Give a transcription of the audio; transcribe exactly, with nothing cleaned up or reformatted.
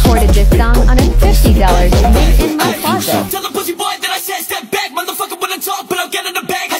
recorded this song on a fifty dollar mix in my closet. Tell the pussy boy that I said step back, motherfucker when I talk, but I'll get in the bag.